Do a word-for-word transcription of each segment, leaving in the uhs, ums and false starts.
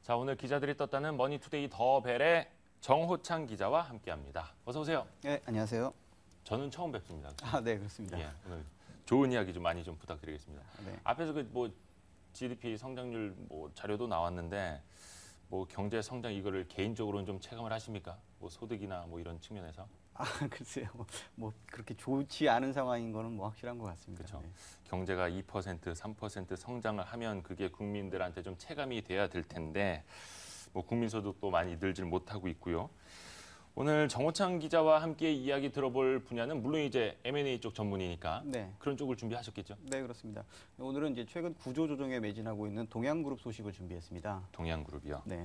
자, 오늘 기자들이 떴다는 머니투데이 더벨의 정호창 기자와 함께합니다. 어서 오세요. 네, 안녕하세요. 저는 처음 뵙습니다. 아, 네, 그렇습니다. 예, 오늘 좋은 이야기 좀 많이 좀 부탁드리겠습니다. 네. 앞에서 그 뭐 지디피 성장률 뭐 자료도 나왔는데 뭐 경제 성장 이거를 개인적으로는 좀 체감을 하십니까? 뭐 소득이나 뭐 이런 측면에서? 아, 글쎄요. 뭐 그렇게 좋지 않은 상황인 거는 뭐 확실한 것 같습니다. 그렇죠. 네. 경제가 이 퍼센트, 삼 퍼센트 성장을 하면 그게 국민들한테 좀 체감이 돼야 될 텐데 뭐 국민 소득도 많이 늘질 못하고 있고요. 오늘 정호창 기자와 함께 이야기 들어볼 분야는 물론 이제 엠 앤 에이 쪽 전문이니까 네. 그런 쪽을 준비하셨겠죠? 네, 그렇습니다. 오늘은 이제 최근 구조조정에 매진하고 있는 동양그룹 소식을 준비했습니다. 동양그룹이요. 네.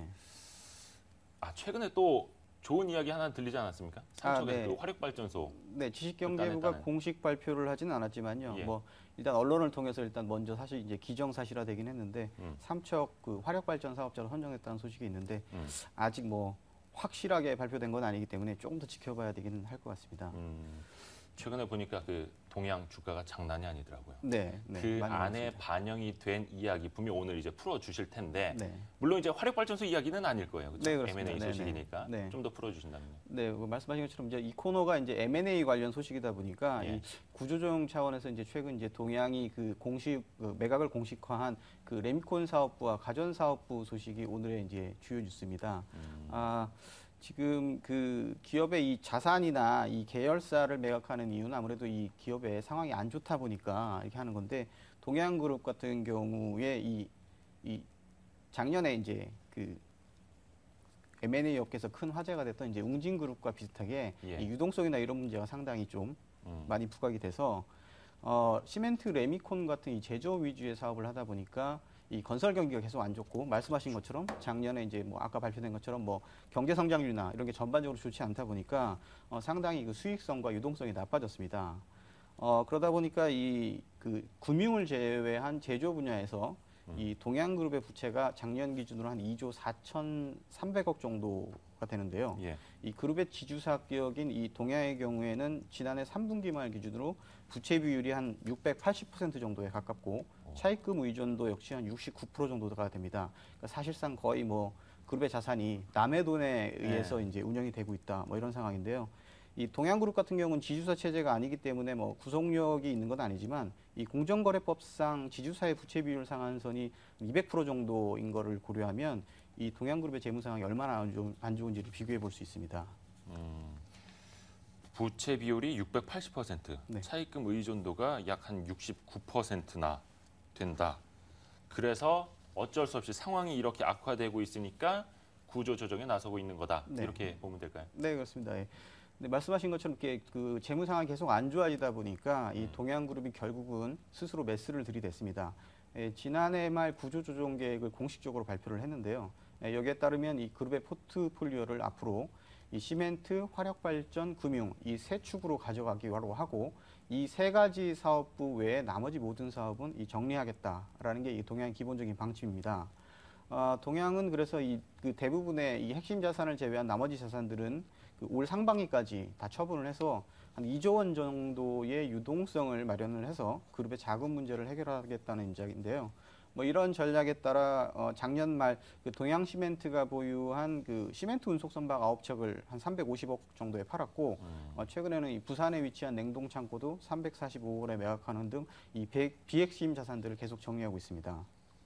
아, 최근에 또 좋은 이야기 하나 들리지 않았습니까? 삼척에서 아, 네. 그 화력발전소. 네, 지식경제부가 따냈다는. 공식 발표를 하지는 않았지만요. 예. 뭐 일단 언론을 통해서 일단 먼저 사실 이제 기정사실화되긴 했는데 음. 삼척 그 화력발전 사업자로 선정했다는 소식이 있는데 음. 아직 뭐 확실하게 발표된 건 아니기 때문에 조금 더 지켜봐야 되기는 할 것 같습니다. 음, 최근에 보니까 그 동양 주가가 장난이 아니더라고요. 네, 네, 그 많이 안에 올랐습니다. 반영이 된 이야기 분명 오늘 이제 풀어 주실 텐데 네. 물론 이제 화력발전소 이야기는 아닐 거예요. 그렇죠? 네, 그렇습니다. 엠 앤 에이 네, 네. 소식이니까 네. 좀 더 풀어 주신다면요. 네, 그 말씀하신 것처럼 이제 이 코너가 이제 엠 앤 에이 관련 소식이다 보니까 예. 이 구조조정 차원에서 이제 최근 이제 동양이 그 공식 그 매각을 공식화한 그 레미콘 사업부와 가전 사업부 소식이 오늘의 이제 주요 뉴스입니다. 음. 아, 지금 그 기업의 이 자산이나 이 계열사를 매각하는 이유는 아무래도 이 기업의 상황이 안 좋다 보니까 이렇게 하는 건데 동양그룹 같은 경우에 이, 이 작년에 이제 그 엠 앤 에이 업계에서 큰 화제가 됐던 이제 웅진그룹과 비슷하게 예. 이 유동성이나 이런 문제가 상당히 좀 음. 많이 부각이 돼서 어, 시멘트 레미콘 같은 이 제조업 위주의 사업을 하다 보니까 이 건설 경기가 계속 안 좋고 말씀하신 것처럼 작년에 이제 뭐 아까 발표된 것처럼 뭐 경제 성장률이나 이런 게 전반적으로 좋지 않다 보니까 어, 상당히 그 수익성과 유동성이 나빠졌습니다. 어, 그러다 보니까 이 그 금융을 제외한 제조 분야에서 이 동양그룹의 부채가 작년 기준으로 한 이조 사천삼백억 정도가 되는데요. 예. 이 그룹의 지주사 기업인 이 동양의 경우에는 지난해 삼 분기 말 기준으로 부채 비율이 한 육백팔십 퍼센트 정도에 가깝고 차입금 의존도 역시 한 육십구 퍼센트 정도가 됩니다. 그러니까 사실상 거의 뭐 그룹의 자산이 남의 돈에 의해서 네. 이제 운영이 되고 있다. 뭐 이런 상황인데요. 이 동양그룹 같은 경우는 지주사 체제가 아니기 때문에 뭐 구속력이 있는 건 아니지만 이 공정거래법상 지주사의 부채 비율 상한선이 이백 퍼센트 정도인 거를 고려하면 이 동양그룹의 재무 상황이 얼마나 안, 좋은, 안 좋은지를 비교해 볼 수 있습니다. 음, 부채 비율이 육백팔십 퍼센트, 네. 차입금 의존도가 약 한 육십구 퍼센트나 된다. 그래서 어쩔 수 없이 상황이 이렇게 악화되고 있으니까 구조 조정에 나서고 있는 거다. 네. 이렇게 보면 될까요? 네, 그렇습니다. 예. 네, 말씀하신 것처럼 이렇게 그 재무 상황이 계속 안 좋아지다 보니까 이 동양그룹이 결국은 스스로 매수를 들이댔습니다. 예, 지난해 말 구조조정 계획을 공식적으로 발표를 했는데요. 예, 여기에 따르면 이 그룹의 포트폴리오를 앞으로 이 시멘트, 화력발전, 금융 이 세 축으로 가져가기로 하고 이 세 가지 사업부 외에 나머지 모든 사업은 이 정리하겠다라는 게 이 동양의 기본적인 방침입니다. 어, 동양은 그래서 이 그 대부분의 이 핵심 자산을 제외한 나머지 자산들은 그 올 상반기까지 다 처분을 해서 한 이조 원 정도의 유동성을 마련을 해서 그룹의 자금 문제를 해결하겠다는 인작인데요. 뭐 이런 전략에 따라 어, 작년 말 그 동양시멘트가 보유한 그 시멘트 운송 선박 아홉 척을 한 삼백오십억 정도에 팔았고 음. 어, 최근에는 이 부산에 위치한 냉동 창고도 삼백사십오억 원에 매각하는 등 이 비핵심 자산들을 계속 정리하고 있습니다.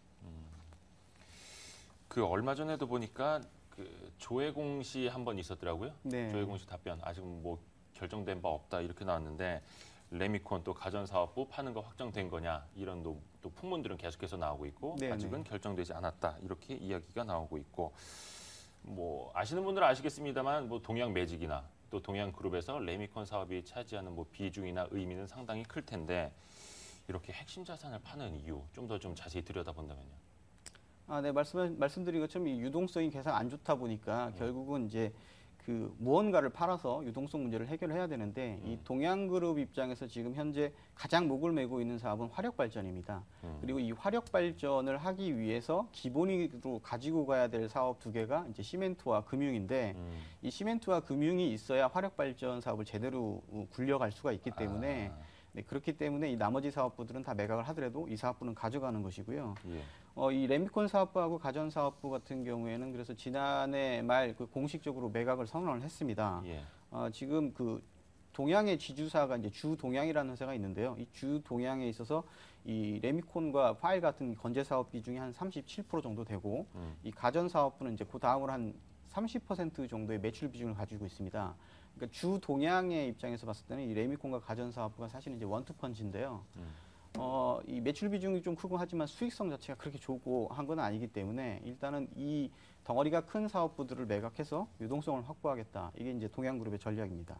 그 얼마 전에도 보니까 그 조혜공 씨 한 번 있었더라고요. 네. 조혜공 씨 답변 아직 뭐 결정된 바 없다 이렇게 나왔는데 레미콘 또 가전사업부 파는 거 확정된 거냐 이런 또, 또 풍문들은 계속해서 나오고 있고 네, 아직은 네. 결정되지 않았다 이렇게 이야기가 나오고 있고 뭐 아시는 분들은 아시겠습니다만 뭐 동양 매직이나 또 동양그룹에서 레미콘 사업이 차지하는 뭐 비중이나 의미는 상당히 클 텐데 이렇게 핵심 자산을 파는 이유 좀 더 좀 자세히 들여다본다면요. 아, 네, 말씀, 말씀드린 것처럼 이 유동성이 계속 안 좋다 보니까 결국은 이제 그 무언가를 팔아서 유동성 문제를 해결해야 되는데 이 동양그룹 입장에서 지금 현재 가장 목을 메고 있는 사업은 화력발전입니다. 음. 그리고 이 화력발전을 하기 위해서 기본으로 가지고 가야 될 사업 두 개가 이제 시멘트와 금융인데 음. 이 시멘트와 금융이 있어야 화력발전 사업을 제대로 굴려갈 수가 있기 때문에 아. 네, 그렇기 때문에 이 나머지 사업부들은 다 매각을 하더라도 이 사업부는 가져가는 것이고요. 예. 어, 이 레미콘 사업부하고 가전 사업부 같은 경우에는 그래서 지난해 말 그 공식적으로 매각을 선언을 했습니다. 예. 어, 지금 그 동양의 지주사가 이제 주동양이라는 회사가 있는데요. 이 주동양에 있어서 이 레미콘과 파일 같은 건재 사업 비중이 한 삼십칠 퍼센트 정도 되고 음. 이 가전 사업부는 이제 그 다음으로 한 삼십 퍼센트 정도의 매출 비중을 가지고 있습니다. 그러니까 주동양의 입장에서 봤을 때는 이 레미콘과 가전 사업부가 사실은 이제 원투펀치인데요. 음. 어, 이 매출 비중이 좀 크고 하지만 수익성 자체가 그렇게 좋고 한 건 아니기 때문에 일단은 이 덩어리가 큰 사업부들을 매각해서 유동성을 확보하겠다. 이게 이제 동양그룹의 전략입니다.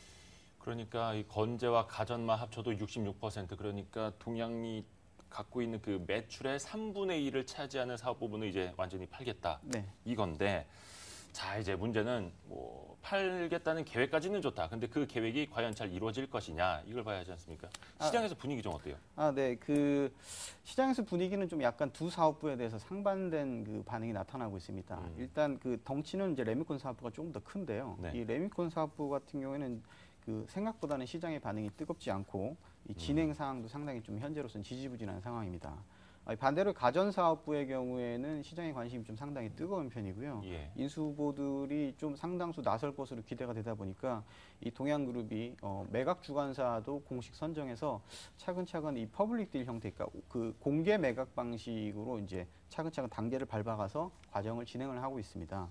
그러니까 이 건재와 가전만 합쳐도 육십육 퍼센트 그러니까 동양이 갖고 있는 그 매출의 삼분의 일을 차지하는 사업 부분을 이제 완전히 팔겠다. 네. 이건데 자 이제 문제는 뭐 팔겠다는 계획까지는 좋다. 근데 그 계획이 과연 잘 이루어질 것이냐 이걸 봐야 하지 않습니까? 시장에서 분위기 좀 어때요? 아, 네. 그 시장에서 분위기는 좀 약간 두 사업부에 대해서 상반된 그 반응이 나타나고 있습니다. 음. 일단 그 덩치는 이제 레미콘 사업부가 조금 더 큰데요. 네. 이 레미콘 사업부 같은 경우에는 그 생각보다는 시장의 반응이 뜨겁지 않고 이 진행 상황도 상당히 좀 현재로서는 지지부진한 상황입니다. 아, 반대로 가전 사업부의 경우에는 시장의 관심이 좀 상당히 뜨거운 편이고요. 예. 인수 후보들이 좀 상당수 나설 것으로 기대가 되다 보니까 이 동양그룹이 어, 매각 주관사도 공식 선정해서 차근차근 이 퍼블릭 딜 형태, 그러니까 그 공개 매각 방식으로 이제 차근차근 단계를 밟아가서 과정을 진행을 하고 있습니다.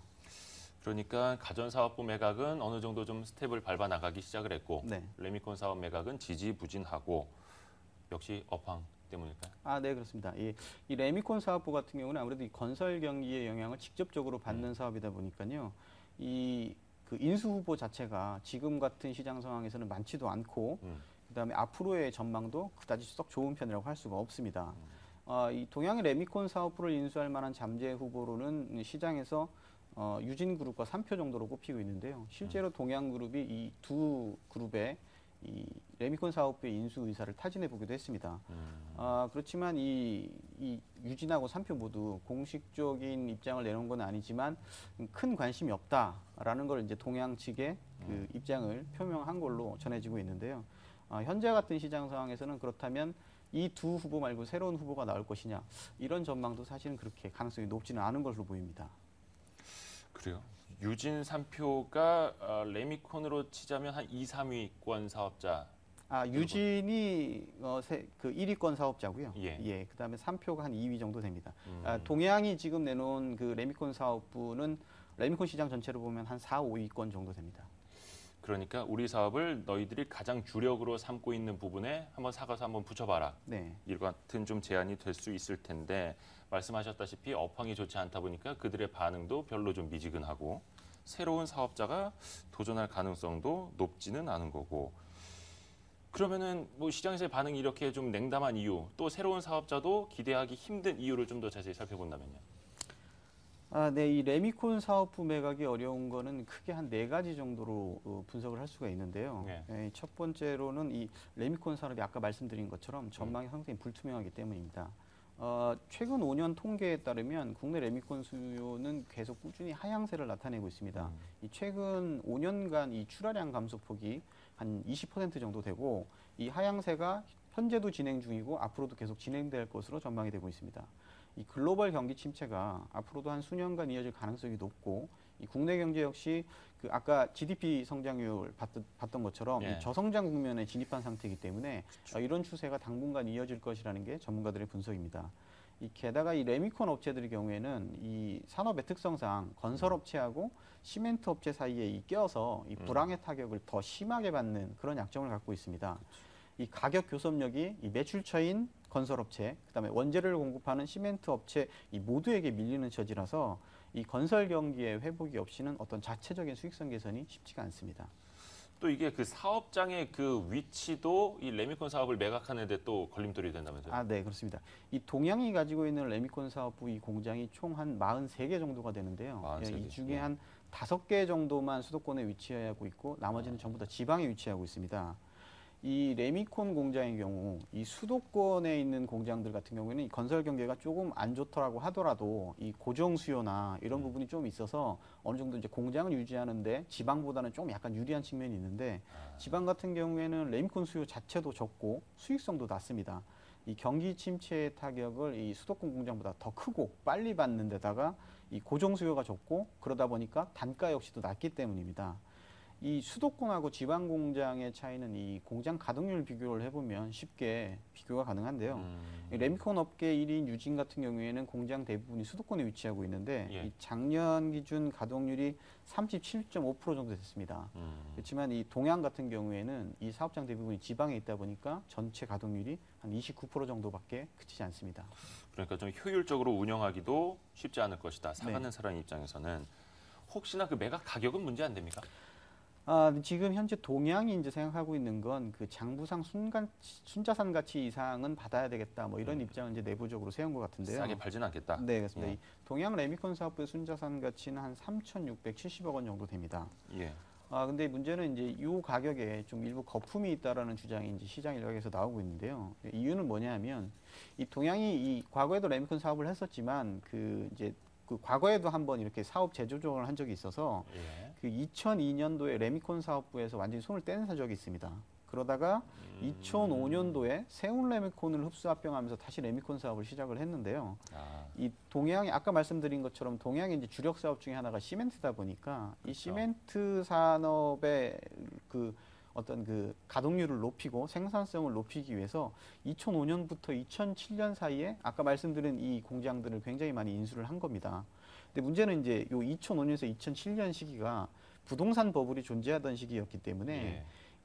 그러니까 가전 사업부 매각은 어느 정도 좀 스텝을 밟아 나가기 시작을 했고 네. 레미콘 사업 매각은 지지부진하고 역시 업황 때문일까요? 아, 네, 그렇습니다. 이, 이 레미콘 사업부 같은 경우는 아무래도 이 건설 경기의 영향을 직접적으로 받는 사업이다 보니까요. 이 그 인수 후보 자체가 지금 같은 시장 상황에서는 많지도 않고, 음. 그다음에 앞으로의 전망도 그다지 썩 좋은 편이라고 할 수가 없습니다. 어, 이 동양의 레미콘 사업부를 인수할 만한 잠재 후보로는 시장에서 어, 유진그룹과 삼 표 정도로 꼽히고 있는데요. 실제로 동양그룹이 이 두 그룹의 이 레미콘 사업부의 인수 의사를 타진해 보기도 했습니다. 음. 아, 그렇지만 이, 이 유진하고 삼 표 모두 공식적인 입장을 내놓은 건 아니지만 큰 관심이 없다라는 걸 이제 동양 측의 그 입장을 표명한 걸로 전해지고 있는데요. 아, 현재 같은 시장 상황에서는 그렇다면 이 두 후보 말고 새로운 후보가 나올 것이냐 이런 전망도 사실은 그렇게 가능성이 높지는 않은 것으로 보입니다. 그래요? 유진 삼 표가 어, 레미콘으로 치자면 한 이, 삼 위권 사업자. 아, 유진이 어, 세, 그 일 위권 사업자고요. 예. 예, 그다음에 삼 표가 한 이 위 정도 됩니다. 음. 아, 동양이 지금 내놓은 그 레미콘 사업부는 레미콘 시장 전체로 보면 한 사, 오 위권 정도 됩니다. 그러니까 우리 사업을 너희들이 가장 주력으로 삼고 있는 부분에 한번 사가서 한번 붙여봐라. 네. 이 같은 좀 제한이 될 수 있을 텐데 말씀하셨다시피 업황이 좋지 않다 보니까 그들의 반응도 별로 좀 미지근하고 새로운 사업자가 도전할 가능성도 높지는 않은 거고 그러면은 뭐 시장에서의 반응이 이렇게 좀 냉담한 이유 또 새로운 사업자도 기대하기 힘든 이유를 좀 더 자세히 살펴본다면요. 아, 네, 이 레미콘 사업부 매각이 어려운 거는 크게 한 네 가지 정도로 어, 분석을 할 수가 있는데요. 네. 예, 첫 번째로는 이 레미콘 산업이 아까 말씀드린 것처럼 전망이 상당히 불투명하기 때문입니다. 어, 최근 오 년 통계에 따르면 국내 레미콘 수요는 계속 꾸준히 하향세를 나타내고 있습니다. 음. 이 최근 오 년간 이 출하량 감소폭이 한 이십 퍼센트 정도 되고 이 하향세가 현재도 진행 중이고 앞으로도 계속 진행될 것으로 전망이 되고 있습니다. 이 글로벌 경기 침체가 앞으로도 한 수년간 이어질 가능성이 높고 이 국내 경제 역시 그 아까 지디피 성장률 봤던, 봤던 것처럼 예. 이 저성장 국면에 진입한 상태이기 때문에 어, 이런 추세가 당분간 이어질 것이라는 게 전문가들의 분석입니다. 이 게다가 이 레미콘 업체들의 경우에는 이 산업의 특성상 건설 업체하고 시멘트 업체 사이에 이 껴서 이 불황의 타격을 더 심하게 받는 그런 약점을 갖고 있습니다. 이 가격 교섭력이 이 매출처인 건설업체, 그다음에 원재료를 공급하는 시멘트 업체 이 모두에게 밀리는 처지라서 이 건설 경기의 회복이 없이는 어떤 자체적인 수익성 개선이 쉽지가 않습니다. 또 이게 그 사업장의 그 위치도 이 레미콘 사업을 매각하는데 또 걸림돌이 된다면서요? 아, 네, 그렇습니다. 이 동양이 가지고 있는 레미콘 사업부 이 공장이 총 한 사십삼 개 정도가 되는데요. 사십삼 개. 이 중에 예. 한 다섯 개 정도만 수도권에 위치하고 있고 나머지는 전부 다 지방에 위치하고 있습니다. 이 레미콘 공장의 경우 이 수도권에 있는 공장들 같은 경우에는 이 건설 경기가 조금 안 좋더라고 하더라도 이 고정 수요나 이런 부분이 좀 있어서 어느 정도 이제 공장을 유지하는데 지방보다는 좀 약간 유리한 측면이 있는데 지방 같은 경우에는 레미콘 수요 자체도 적고 수익성도 낮습니다. 이 경기 침체의 타격을 이 수도권 공장보다 더 크고 빨리 받는 데다가 이 고정 수요가 적고 그러다 보니까 단가 역시도 낮기 때문입니다. 이 수도권하고 지방 공장의 차이는 이 공장 가동률 비교를 해보면 쉽게 비교가 가능한데요. 음. 이 레미콘 업계 일 인 유진 같은 경우에는 공장 대부분이 수도권에 위치하고 있는데 예. 이 작년 기준 가동률이 삼십칠 점 오 퍼센트 정도 됐습니다. 음. 그렇지만 이 동양 같은 경우에는 이 사업장 대부분이 지방에 있다 보니까 전체 가동률이 한 이십구 퍼센트 정도밖에 그치지 않습니다. 그러니까 좀 효율적으로 운영하기도 쉽지 않을 것이다. 사가는 네. 사람 입장에서는 혹시나 그 매각 가격은 문제 안 됩니까? 아, 지금 현재 동양이 이제 생각하고 있는 건 그 장부상 순간, 순자산 가치 이상은 받아야 되겠다. 뭐 이런 음. 입장을 이제 내부적으로 세운 것 같은데요. 싸게 팔지는 않겠다. 네, 그렇습니다. 예. 이 동양 레미콘 사업부의 순자산 가치는 한 삼천육백칠십억 원 정도 됩니다. 예. 아, 근데 문제는 이제 이 가격에 좀 일부 거품이 있다라는 주장이 이제 시장 일각에서 나오고 있는데요. 이유는 뭐냐면 이 동양이 이 과거에도 레미콘 사업을 했었지만 그 이제 그 과거에도 한번 이렇게 사업 재조정을 한 적이 있어서 예. 그 이천이 년도에 레미콘 사업부에서 완전히 손을 떼는 적이 있습니다. 그러다가 음. 이천오 년도에 세운 레미콘을 흡수합병하면서 다시 레미콘 사업을 시작을 했는데요. 아, 이 동양이 아까 말씀드린 것처럼 동양의 이제 주력 사업 중에 하나가 시멘트다 보니까 이 그렇죠. 시멘트 산업의 그 어떤 그 가동률을 높이고 생산성을 높이기 위해서 이천오 년부터 이천칠 년 사이에 아까 말씀드린 이 공장들을 굉장히 많이 인수를 한 겁니다. 근데 문제는 이제 요 이천오 년에서 이천칠 년 시기가 부동산 버블이 존재하던 시기였기 때문에 예.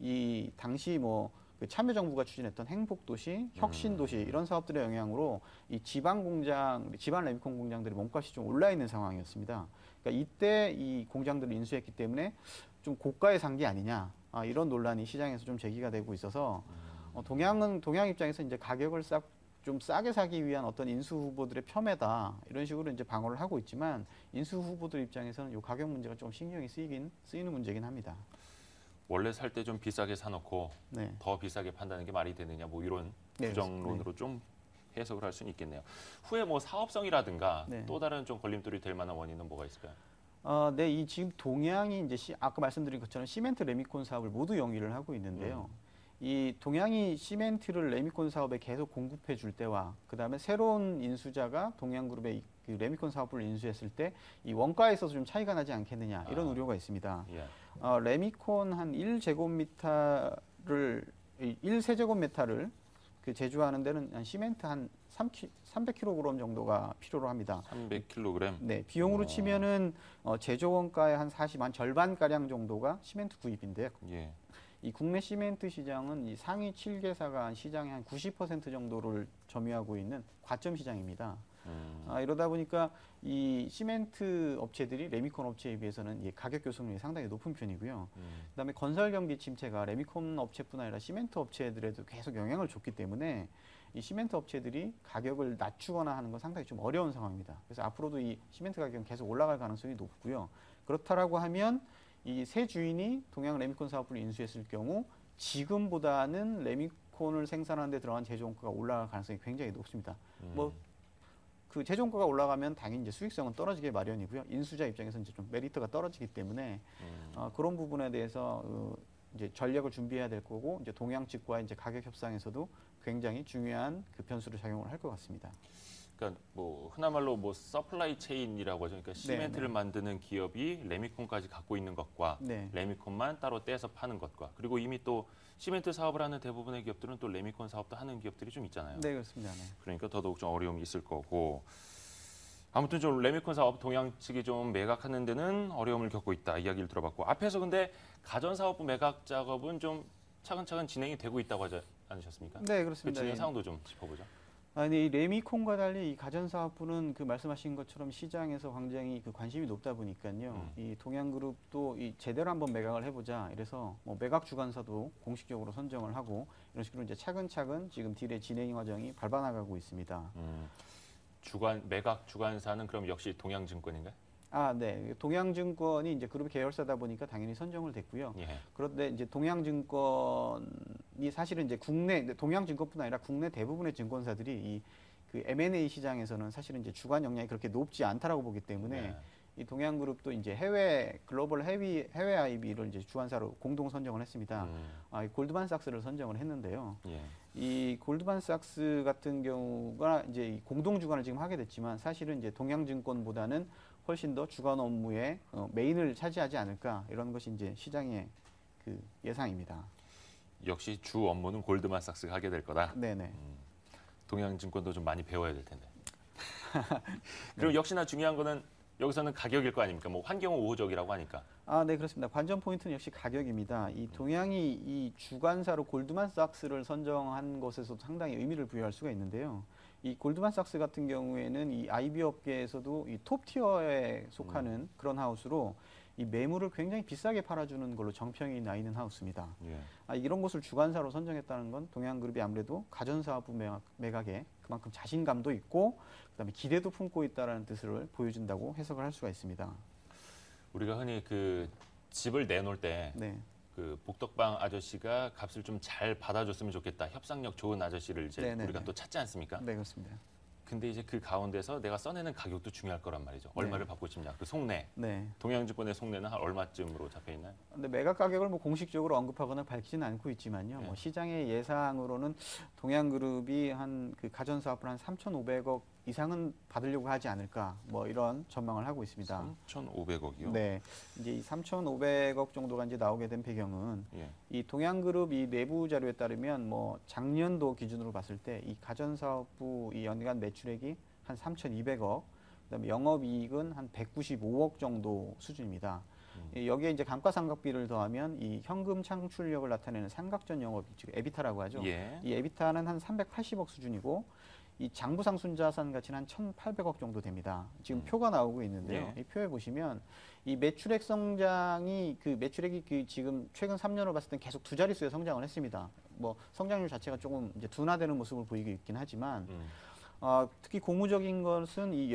이 당시 뭐 그 참여정부가 추진했던 행복도시, 혁신도시 음. 이런 사업들의 영향으로 이 지방 공장, 지방 레미콘 공장들의 몸값이 좀 올라 있는 상황이었습니다. 그러니까 이때 이 공장들을 인수했기 때문에 좀 고가에 산 게 아니냐 아, 이런 논란이 시장에서 좀 제기가 되고 있어서 어, 동양은 동양 입장에서 이제 가격을 싹 좀 싸게 사기 위한 어떤 인수 후보들의 폄훼다 이런 식으로 이제 방어를 하고 있지만 인수 후보들 입장에서는 이 가격 문제가 좀 신경이 쓰이긴 쓰이는 문제긴 합니다. 원래 살 때 좀 비싸게 사놓고 네. 더 비싸게 판다는 게 말이 되느냐 뭐 이런 네, 부정론으로 좀 해석을 할 수는 있겠네요. 후에 뭐 사업성이라든가 네. 또 다른 좀 걸림돌이 될 만한 원인은 뭐가 있을까요? 어, 네, 이 지금 동양이 이제 시, 아까 말씀드린 것처럼 시멘트 레미콘 사업을 모두 영위를 하고 있는데요. 이 동양이 시멘트를 레미콘 사업에 계속 공급해 줄 때와 그다음에 새로운 인수자가 동양그룹의 이- 그 레미콘 사업을 인수했을 때 이 원가에 있어서 좀 차이가 나지 않겠느냐 이런 아. 우려가 있습니다. 예. 어, 레미콘 한 일 제곱미터를 일 세제곱미터를 그 제조하는 데는 한 시멘트 한 삼백 킬로그램 정도가 필요로 합니다. 삼백 킬로그램. 네, 비용으로 어. 치면은 어, 제조 원가의 한 사십, 한 절반 가량 정도가 시멘트 구입인데 예. 이 국내 시멘트 시장은 이 상위 칠 개사가 한 시장의 한 구십 퍼센트 정도를 점유하고 있는 과점 시장입니다. 음. 아, 이러다 보니까 이 시멘트 업체들이 레미콘 업체에 비해서는 이 가격 교섭률이 상당히 높은 편이고요. 음. 그다음에 건설 경기 침체가 레미콘 업체뿐 아니라 시멘트 업체들에도 계속 영향을 줬기 때문에 이 시멘트 업체들이 가격을 낮추거나 하는 건 상당히 좀 어려운 상황입니다. 그래서 앞으로도 이 시멘트 가격은 계속 올라갈 가능성이 높고요. 그렇다라고 하면 이 새 주인이 동양 레미콘 사업을 인수했을 경우 지금보다는 레미콘을 생산하는 데 들어간 제조 원가가 올라갈 가능성이 굉장히 높습니다. 음. 뭐 그 제조 원가가 올라가면 당연히 이제 수익성은 떨어지게 마련이고요. 인수자 입장에서는 이제 좀 메리트가 떨어지기 때문에 음. 어, 그런 부분에 대해서 어, 이제 전략을 준비해야 될 거고 이제 동양 측과의 이제 가격 협상에서도 굉장히 중요한 그 변수를 작용을 할 것 같습니다. 그러니까 뭐 흔한 말로 뭐 서플라이 체인이라고 하죠. 그러니까 시멘트를 네. 만드는 기업이 레미콘까지 갖고 있는 것과 네. 레미콘만 따로 떼서 파는 것과 그리고 이미 또 시멘트 사업을 하는 대부분의 기업들은 또 레미콘 사업도 하는 기업들이 좀 있잖아요. 네, 그렇습니다. 네. 그러니까 더더욱 좀 어려움이 있을 거고 아무튼 좀 레미콘 사업 동양 측이 좀 매각하는 데는 어려움을 겪고 있다 이야기를 들어봤고 앞에서 근데 가전 사업부 매각 작업은 좀 차근차근 진행이 되고 있다고 하지 않으셨습니까? 네, 그 그렇습니다. 진행 예. 상황도 좀 짚어보죠. 아니, 이 레미콘과 달리 이 가전사업부는 그 말씀하신 것처럼 시장에서 굉장히 그 관심이 높다 보니까요. 음. 이 동양그룹도 이 제대로 한번 매각을 해보자. 이래서 뭐 매각 주관사도 공식적으로 선정을 하고 이런 식으로 이제 차근차근 지금 딜의 진행 과정이 밟아나가고 있습니다. 음, 주관 매각 주관사는 그럼 역시 동양증권인가요? 아, 네. 동양증권이 이제 그룹 계열사다 보니까 당연히 선정을 됐고요. 예. 그런데 이제 동양증권이 사실은 이제 국내 동양증권뿐 아니라 국내 대부분의 증권사들이 이 그 엠 앤 에이 시장에서는 사실은 이제 주관 역량이 그렇게 높지 않다라고 보기 때문에 네. 이 동양그룹도 이제 해외 글로벌 해외 해외 아이비를 이제 주관사로 공동 선정을 했습니다. 음. 아, 이 골드만삭스를 선정을 했는데요. 예. 이 골드만삭스 같은 경우가 이제 이 공동 주관을 지금 하게 됐지만 사실은 이제 동양증권보다는 훨씬 더 주관 업무에 어, 메인을 차지하지 않을까 이런 것이 이제 시장의 그 예상입니다. 역시 주 업무는 골드만삭스가 하게 될 거다. 네네. 동양증권도 좀 많이 배워야 될 텐데. 그리고 역시나 중요한 거는 여기서는 가격일 거 아닙니까? 뭐 환경 우호적이라고 하니까. 아, 네, 그렇습니다. 관전 포인트는 역시 가격입니다. 이 동양이 이 주관사로 골드만삭스를 선정한 것에서도 상당히 의미를 부여할 수가 있는데요. 이 골드만삭스 같은 경우에는 이 아이비 업계에서도 이 톱티어에 속하는 음. 그런 하우스로 이 매물을 굉장히 비싸게 팔아주는 걸로 정평이 나 있는 하우스입니다. 예. 아, 이런 곳을 주관사로 선정했다는 건 동양그룹이 아무래도 가전사업부 매각, 매각에 그만큼 자신감도 있고 그다음에 기대도 품고 있다는 뜻을 보여준다고 해석을 할 수가 있습니다. 우리가 흔히 그 집을 내놓을 때 네. 그 복덕방 아저씨가 값을 좀 잘 받아줬으면 좋겠다. 협상력 좋은 아저씨를 이제 네네네. 우리가 또 찾지 않습니까? 네, 그렇습니다. 근데 이제 그 가운데서 내가 써내는 가격도 중요할 거란 말이죠. 얼마를 네. 받고 싶냐. 그 속내. 네. 동양증권의 속내는 한 얼마쯤으로 잡혀 있나요? 근데 매각 가격을 뭐 공식적으로 언급하거나 밝히지는 않고 있지만요. 네. 뭐 시장의 예상으로는 동양그룹이 한 그 가전사업을 한 삼천오백억 이상은 받으려고 하지 않을까 뭐 이런 전망을 하고 있습니다. 삼천오백억이요? 네, 이제 이 삼천오백억 정도가 이제 나오게 된 배경은 예. 이 동양그룹 이 내부 자료에 따르면 뭐 작년도 기준으로 봤을 때 이 가전사업부 이 연간 매출액이 한 삼천이백억, 그다음에 영업이익은 한 백구십오억 정도 수준입니다. 음. 여기에 이제 감가상각비를 더하면 이 현금 창출력을 나타내는 삼각전 영업이익, 즉 에비타라고 하죠. 예. 이 에비타는 한 삼백팔십억 수준이고 이 장부상순 자산 가치는 한 천팔백억 정도 됩니다. 지금 음. 표가 나오고 있는데요. 예. 이 표에 보시면 이 매출액 성장이 그 매출액이 그 지금 최근 삼 년을 봤을 때 계속 두 자릿수의 성장을 했습니다. 뭐 성장률 자체가 조금 이제 둔화되는 모습을 보이고 있긴 하지만 음. 어, 특히 고무적인 것은 이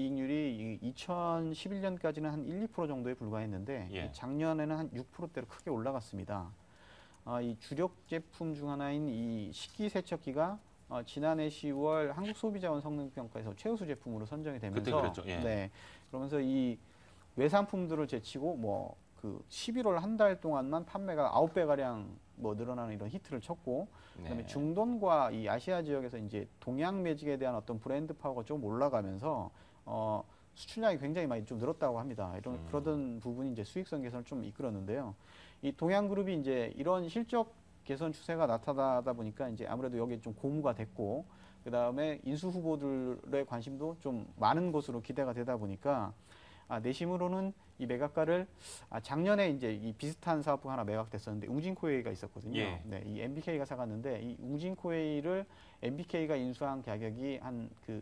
영업이익률이 이천십일 년까지는 한 일, 이 퍼센트 정도에 불과했는데 예. 이 작년에는 한 육 퍼센트대로 크게 올라갔습니다. 어, 이 주력 제품 중 하나인 이 식기세척기가 어, 지난해 시월 한국소비자원 성능평가에서 최우수 제품으로 선정이 되면서 그때 그랬죠. 예. 네, 그러면서 이 외상품들을 제치고 뭐 그 십일월 한 달 동안만 판매가 아홉 배 가량 뭐 늘어나는 이런 히트를 쳤고 그다음에 네. 중동과 이 아시아 지역에서 이제 동양 매직에 대한 어떤 브랜드 파워가 좀 올라가면서 어, 수출량이 굉장히 많이 좀 늘었다고 합니다. 이런 음. 그러던 부분이 이제 수익성 개선을 좀 이끌었는데요. 이 동양그룹이 이제 이런 실적 개선 추세가 나타나다 보니까 이제 아무래도 여기에 좀 고무가 됐고 그 다음에 인수 후보들의 관심도 좀 많은 것으로 기대가 되다 보니까 아, 내심으로는 이 매각가를 아, 작년에 이제 이 비슷한 사업부가 하나 매각됐었는데 웅진코웨이가 있었거든요. 예. 네, 이 엠비케이가 사갔는데 이 웅진코웨이를 엠비케이가 인수한 가격이 한 그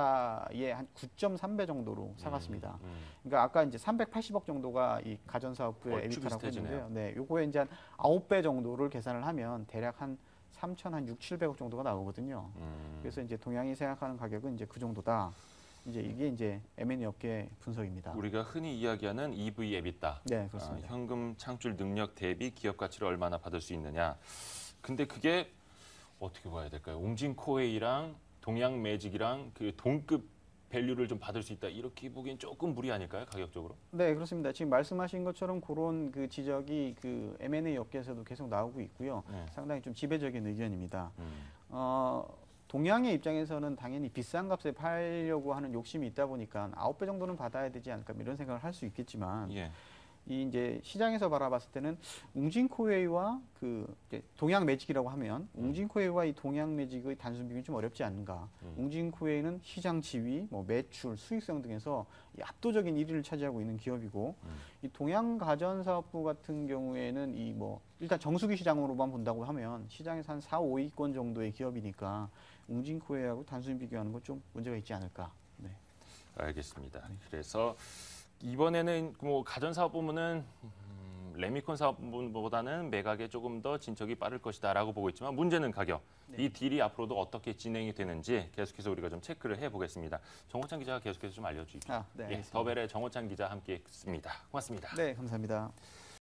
에비타의 한 구 점 삼 배 정도로 사갔습니다. 음, 음. 그러니까 아까 이제 삼백팔십억 정도가 이 가전사업부의 얼추 에비타라고 비슷해지네요. 했는데요. 네, 요거에 이제 한 아홉 배 정도를 계산을 하면 대략 한 삼천 한 육, 칠백억 정도가 나오거든요. 음. 그래서 이제 동양이 생각하는 가격은 이제 그 정도다. 이제 이게 이제 엠 앤 이 업계 분석입니다. 우리가 흔히 이야기하는 이브이 에비타. 네, 그렇습니다. 아, 현금 창출 능력 대비 기업 가치를 얼마나 받을 수 있느냐. 근데 그게 어떻게 봐야 될까요? 웅진코웨이랑 동양 매직이랑 그 동급 밸류를 좀 받을 수 있다. 이렇게 보기엔 조금 무리 아닐까요? 가격적으로? 네, 그렇습니다. 지금 말씀하신 것처럼 그런 그 지적이 그 엠 앤 이 업계에서도 계속 나오고 있고요. 네. 상당히 좀 지배적인 의견입니다. 음. 어, 동양의 입장에서는 당연히 비싼 값에 팔려고 하는 욕심이 있다 보니까 아홉 배 정도는 받아야 되지 않을까 이런 생각을 할 수 있겠지만 예. 이 이제 시장에서 바라봤을 때는 웅진코웨이와 그 이제 동양 매직이라고 하면 음. 웅진코웨이와 이 동양 매직의 단순 비교는 좀 어렵지 않은가. 음. 웅진코웨이는 시장 지위, 뭐 매출, 수익성 등에서 이 압도적인 일 위를 차지하고 있는 기업이고 음. 이 동양 가전사업부 같은 경우에는 이 뭐 일단 정수기 시장으로만 본다고 하면 시장에서 한 사, 오 위권 정도의 기업이니까 웅진코웨이하고 단순 비교하는 건 좀 문제가 있지 않을까. 네. 알겠습니다. 그래서 이번에는 뭐 가전사업 부문은 음, 레미콘 사업부보다는 매각에 조금 더 진척이 빠를 것이다라고 보고 있지만 문제는 가격. 네. 이 딜이 앞으로도 어떻게 진행이 되는지 계속해서 우리가 좀 체크를 해보겠습니다. 정호찬 기자가 계속해서 좀 알려주십시오. 아, 네, 예, 알겠습니다. 더벨의 정호찬 기자 함께했습니다. 고맙습니다. 네, 감사합니다.